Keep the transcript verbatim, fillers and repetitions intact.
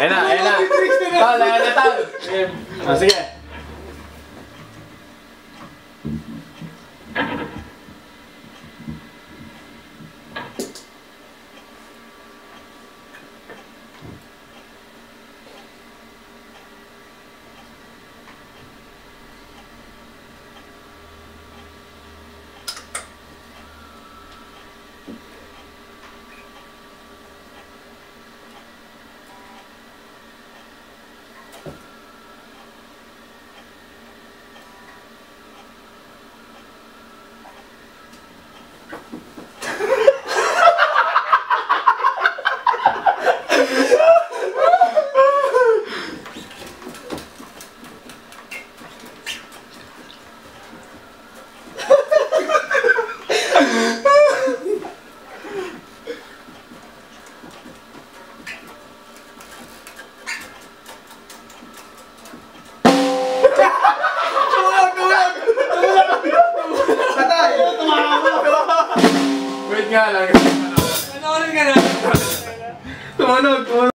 Ayan na, ayan na. Tol, ayan na, tol. Ah, sige. Wait nga lang. Ano ka na? Tumunog, tumunog.